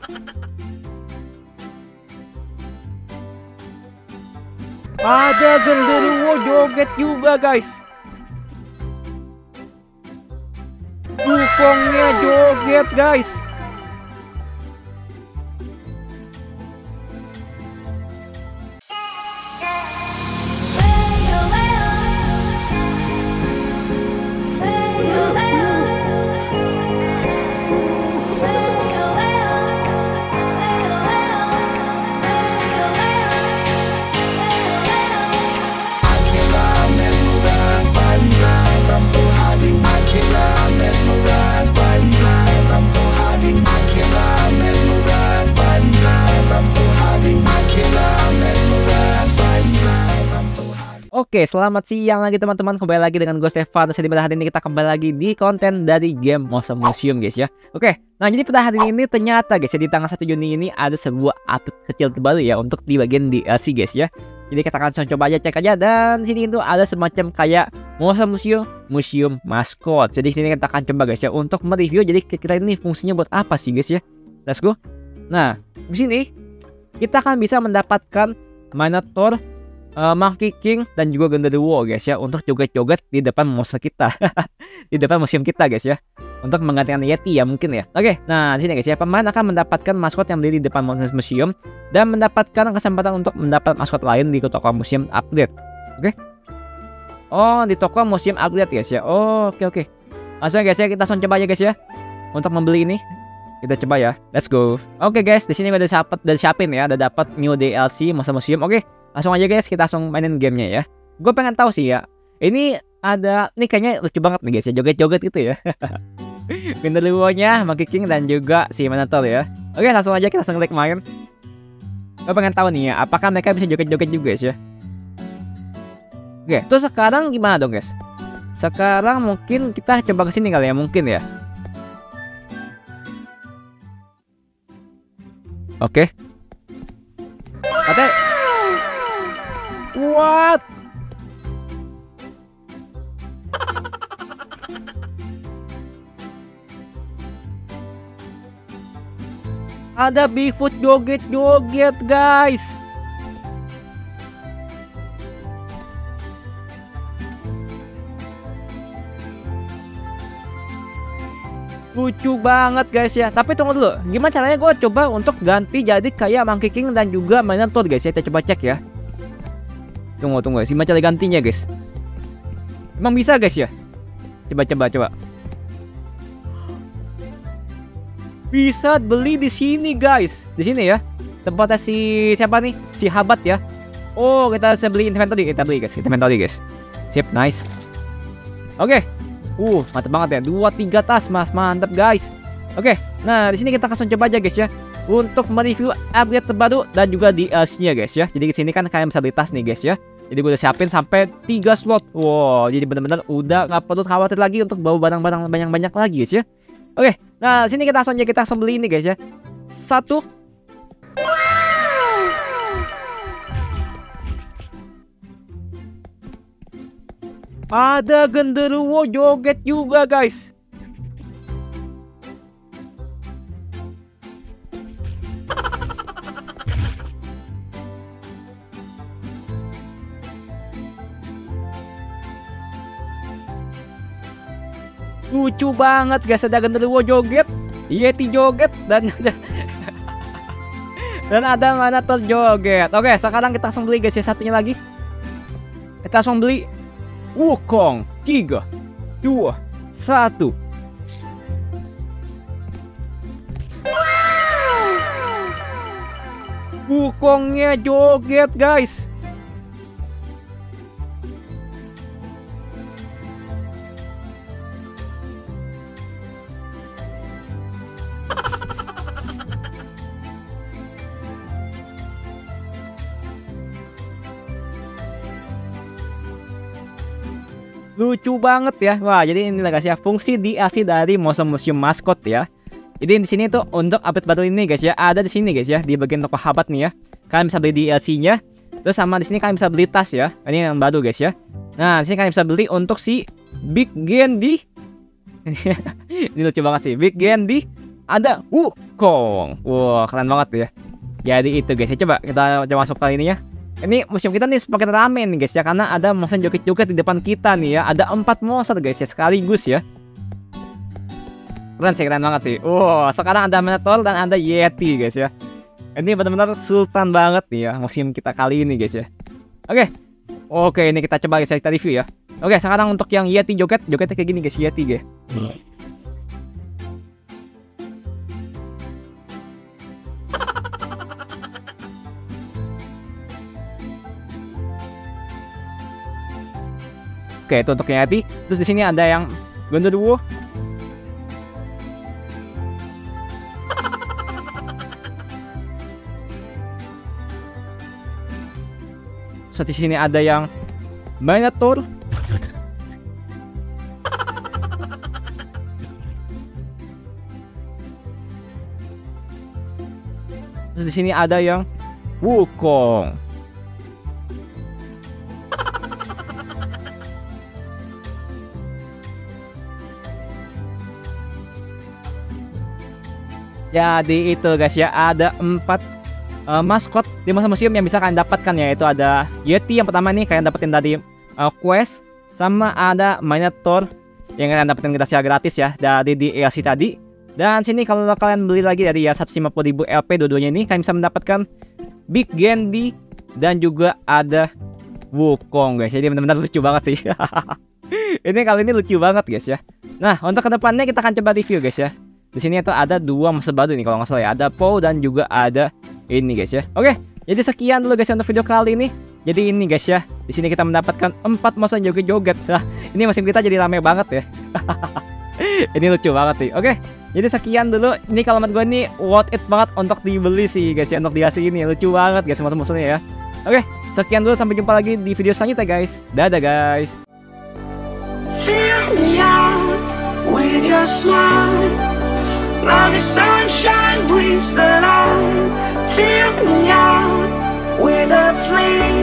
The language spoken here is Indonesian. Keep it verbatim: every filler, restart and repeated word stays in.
Ada genderuwo joget juga guys. Wukongnya joget guys. Oke, selamat siang lagi teman-teman. Kembali lagi dengan gue Stefan. Jadi pada hari ini kita kembali lagi di konten dari game Monster Museum guys ya. Oke, nah jadi pada hari ini ternyata guys ya, di tanggal satu Juni ini ada sebuah update kecil terbaru ya untuk di bagian D L C guys ya. Jadi kita akan coba aja cek aja, dan sini itu ada semacam kayak Monster Museum, museum maskot. Jadi sini kita akan coba guys ya untuk mereview. Jadi kira-kira ini fungsinya buat apa sih guys ya? Let's go. Nah, di sini kita akan bisa mendapatkan Minotaur, Uh, Monkey King, dan juga Genderuwo guys ya, untuk joget-joget di depan monster kita. Di depan museum kita guys ya, untuk menggantikan Yeti ya mungkin ya. Oke, nah di sini guys ya, pemain akan mendapatkan maskot yang berdiri di depan monster museum dan mendapatkan kesempatan untuk mendapat maskot lain di toko museum upgrade. Oke. Oh, di toko museum upgrade guys ya. Oh, oke oke. Langsung guys ya, kita langsung coba aja guys ya untuk membeli ini. Kita coba ya. Let's go. Oke guys, di sini udah dapat, udah siapin ya, udah dapat new D L C Monster Museum. Oke. Langsung aja guys, kita langsung mainin gamenya ya. Gue pengen tahu sih ya, ini ada, ini kayaknya lucu banget nih guys ya, joget-joget gitu ya. Genderuwonya, Monkey King, dan juga si Minotaur ya. Oke, langsung aja kita langsung klik main. Gue pengen tahu nih ya, apakah mereka bisa joget-joget juga guys ya. Oke, terus sekarang gimana dong guys? Sekarang mungkin kita coba kesini kali ya, mungkin ya. Oke. Katanya what? Ada Bigfoot joget-joget guys. Lucu banget guys ya. Tapi tunggu dulu, gimana caranya gue coba untuk ganti jadi kayak Monkey King dan juga Minotaur guys ya. Kita coba cek ya. Tunggu tunggu, si cara gantinya guys. Emang bisa guys ya? Coba coba coba. Bisa beli di sini guys. Di sini ya. Tempatnya si siapa nih? Si Habat ya. Oh, kita bisa beli inventory. Kita beli guys, kita inventory guys. Sip, nice. Oke. Uh, mantap banget ya. Dua tiga tas mas, mantap guys. Oke. Nah, di sini kita langsung coba aja guys ya, untuk mereview upgrade terbaru dan juga D L C-nya guys ya. Jadi di sini kan kalian bisa beli tas nih guys ya. Jadi gue udah siapin sampai tiga slot. Wow, jadi benar-benar udah nggak perlu khawatir lagi untuk bawa barang-barang banyak-banyak lagi guys ya. Oke, nah sini kita langsung aja kita langsung beli ini guys ya. Satu. Ada Genderuwo joget juga guys. Lucu banget guys, ada Genderuwo joget, Yeti joget, dan ada dan ada Minotaur joget. Oke, sekarang kita langsung beli guys ya, satunya lagi. Kita langsung beli. Wukong, tiga, dua, satu. Wukongnya joget guys. Lucu banget ya. Wah, jadi ini guys ya, fungsi D L C dari Monster Museum Maskot ya. Jadi di sini tuh untuk update baru ini guys ya, ada di sini guys ya, di bagian toko Habat nih ya. Kalian bisa beli D L C-nya. Terus sama di sini kalian bisa beli tas ya. Ini yang baru guys ya. Nah, di sini kalian bisa beli untuk si Big Gendy. Ini lucu banget sih. Big Gendy. Ada uh Wukong. Wah, keren banget ya. Jadi itu guys ya, coba kita coba masuk kali ini ya. Ini museum kita nih semakin rame nih guys ya, karena ada monster joget-joget di depan kita nih ya. Ada empat monster guys ya sekaligus ya. Keren sih, keren banget sih. Wow, sekarang ada Minotaur dan ada Yeti guys ya. Ini benar-benar sultan banget nih ya museum kita kali ini guys ya. Oke. Oke, ini kita coba guys, kita review ya. Oke, sekarang untuk yang Yeti joget, jogetnya kayak gini guys, Yeti guys. Oke, itu untuk yang Yeti. Terus di sini ada yang Gondorwo. Terus di sini ada yang Minotaur. Terus di sini ada yang Wukong. Jadi itu guys ya, ada empat uh, maskot di masa museum yang bisa kalian dapatkan, yaitu ada Yeti yang pertama nih kalian dapetin dari uh, quest, sama ada Minotaur yang kalian dapetin secara gratis ya dari D L C tadi. Dan sini kalau kalian beli lagi dari ya seratus lima puluh ribu L P dua-duanya ini, kalian bisa mendapatkan Big Gendy dan juga ada Wukong guys. Jadi benar-benar lucu banget sih. Ini kali ini lucu banget guys ya. Nah, untuk kedepannya kita akan coba review guys ya. Di sini itu ada dua monster baru nih kalau nggak salah ya. Ada Po dan juga ada ini guys ya. Oke, jadi sekian dulu guys untuk video kali ini. Jadi ini guys ya, di sini kita mendapatkan empat monster joget-joget. Nah, ini musim kita jadi rame banget ya. Ini lucu banget sih. Oke, jadi sekian dulu. Ini kalau menurut gue ini worth it banget untuk dibeli sih guys ya, untuk dikasih ini. Lucu banget guys monster-monsternya ya. Oke, sekian dulu, sampai jumpa lagi di video selanjutnya guys. Dadah guys. Fill me out with your smile. Now the sunshine brings the light. Fill me out with a flame.